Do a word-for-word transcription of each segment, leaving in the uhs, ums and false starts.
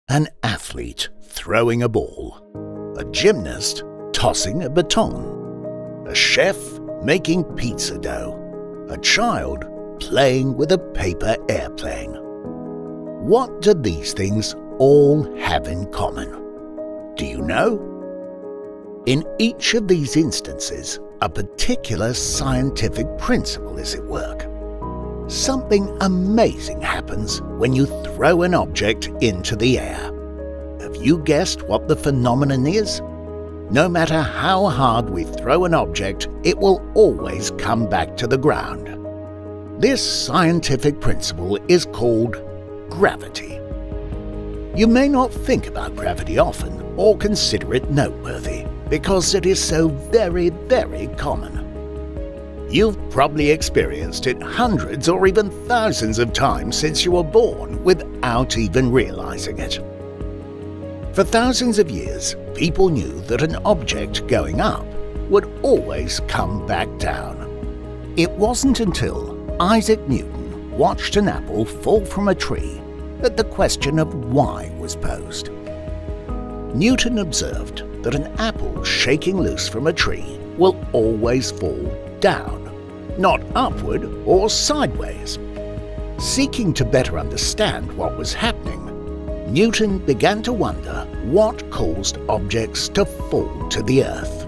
An athlete throwing a ball, a gymnast tossing a baton, a chef making pizza dough, a child playing with a paper airplane. What do these things all have in common? Do you know? In each of these instances, a particular scientific principle is at work. Something amazing happens when you throw an object into the air. Have you guessed what the phenomenon is? No matter how hard we throw an object, it will always come back to the ground. This scientific principle is called gravity. You may not think about gravity often or consider it noteworthy because it is so very, very common. You've probably experienced it hundreds or even thousands of times since you were born without even realizing it. For thousands of years, people knew that an object going up would always come back down. It wasn't until Isaac Newton watched an apple fall from a tree that the question of why was posed. Newton observed that an apple shaking loose from a tree will always fall down, not upward or sideways. Seeking to better understand what was happening, Newton began to wonder what caused objects to fall to the earth.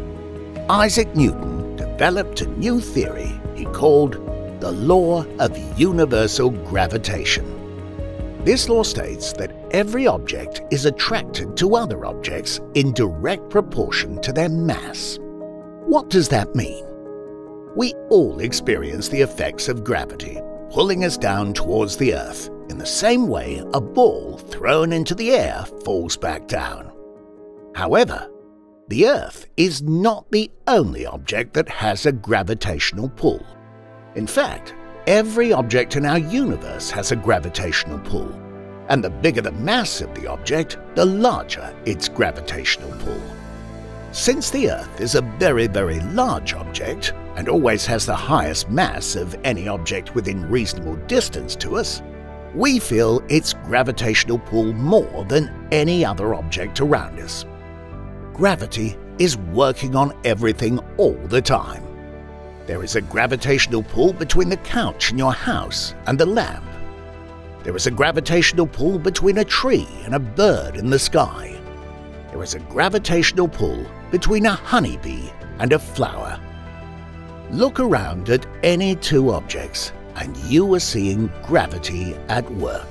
Isaac Newton developed a new theory he called the Law of Universal Gravitation. This law states that every object is attracted to other objects in direct proportion to their mass. What does that mean? We all experience the effects of gravity, pulling us down towards the earth, in the same way a ball thrown into the air falls back down. However, the Earth is not the only object that has a gravitational pull. In fact, every object in our universe has a gravitational pull, and the bigger the mass of the object, the larger its gravitational pull. Since the Earth is a very, very large object and always has the highest mass of any object within reasonable distance to us, we feel its gravitational pull more than any other object around us. Gravity is working on everything all the time. There is a gravitational pull between the couch in your house and the lamp. There is a gravitational pull between a tree and a bird in the sky. There is a gravitational pull between a honeybee and a flower. Look around at any two objects and you are seeing gravity at work.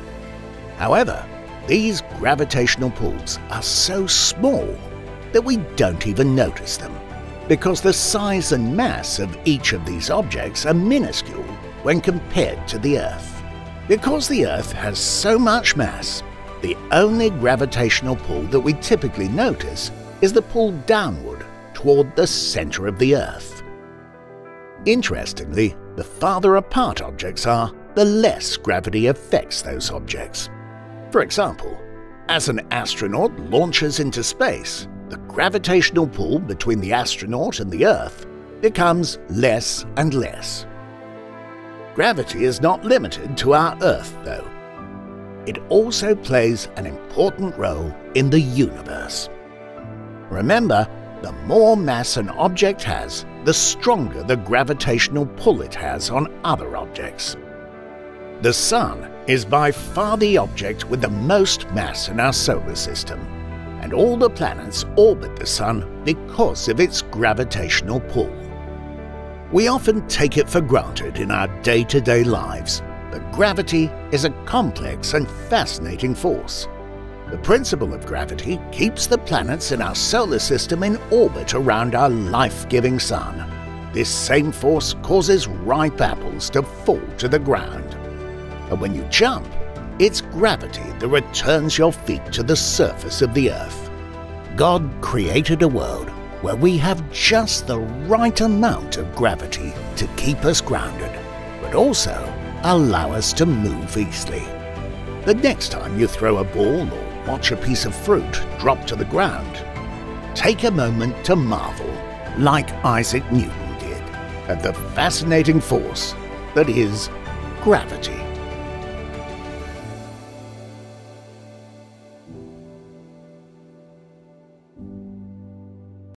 However, these gravitational pulls are so small that we don't even notice them, because the size and mass of each of these objects are minuscule when compared to the Earth. Because the Earth has so much mass, the only gravitational pull that we typically notice is the pull downward toward the center of the Earth. Interestingly, the farther apart objects are, the less gravity affects those objects. For example, as an astronaut launches into space, the gravitational pull between the astronaut and the Earth becomes less and less. Gravity is not limited to our Earth, though. It also plays an important role in the universe. Remember, the more mass an object has, the stronger the gravitational pull it has on other objects. The Sun is by far the object with the most mass in our solar system, and all the planets orbit the Sun because of its gravitational pull. We often take it for granted in our day-to-day lives, but gravity is a complex and fascinating force. The principle of gravity keeps the planets in our solar system in orbit around our life-giving Sun. This same force causes ripe apples to fall to the ground. And when you jump, it's gravity that returns your feet to the surface of the Earth. God created a world where we have just the right amount of gravity to keep us grounded, but also allow us to move easily. The next time you throw a ball or watch a piece of fruit drop to the ground, take a moment to marvel, like Isaac Newton did, at the fascinating force that is gravity.